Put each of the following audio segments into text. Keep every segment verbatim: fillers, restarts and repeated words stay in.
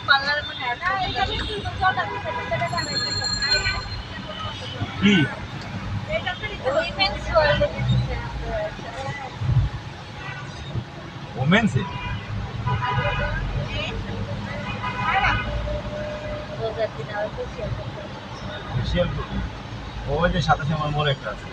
কি women's facial করবে ওই যে সাথে সাথে আমার মোড় একটা আছে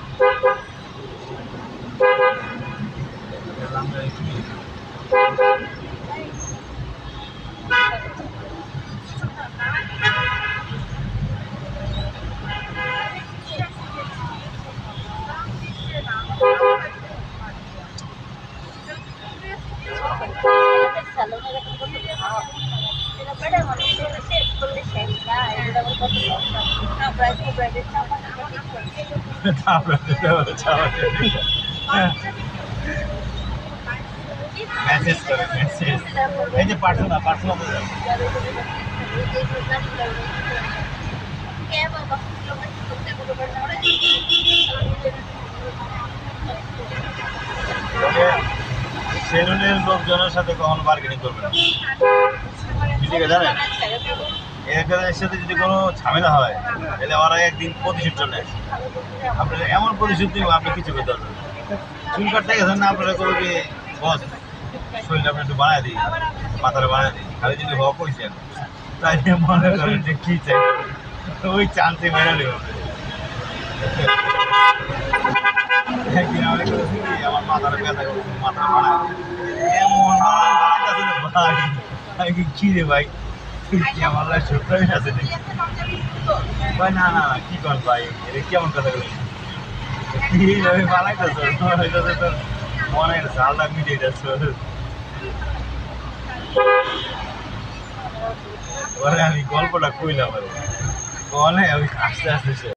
মেসেজ করে মেসেজ এই যে পার্সোনাল পার্সোনাল সেলুনের লোকজনের সাথে কখনো বার্গেনিং করবে না ঠিক আছে জানেন এর সাথে যদি কোনো ঝামেলা হয় তাহলে ওরা একদিন প্রতিশোধ চলে আসে আপনার এমন প্রতিশোধ নিব আপনি কিছু করতে পারবেন চুল কাটতে গেছেন না আপনারা করবো কি বস শরীরটা আপনি একটু বানায় দিই মাথাটা বানায় দিই খালি যদি হওয়া কইছেন তাই মনে করেন যে কী চাই ওই চান্সে মেরে নেব একদিন আমি করেছি কি আমার মাথাটা ব্যথা করছি মাথা বানায় এমন ভাই আমি কি কী রে ভাই আমার সত্যি আছে ভাই না না কি কর ভাই এটা কেমন কথা বলছি আমি বানাইতেছ তোর মনের ঝালটা মিটিয়ে যাচ্ছ আমি গল্পটা কইলাম আর আমি আস্তে আস্তে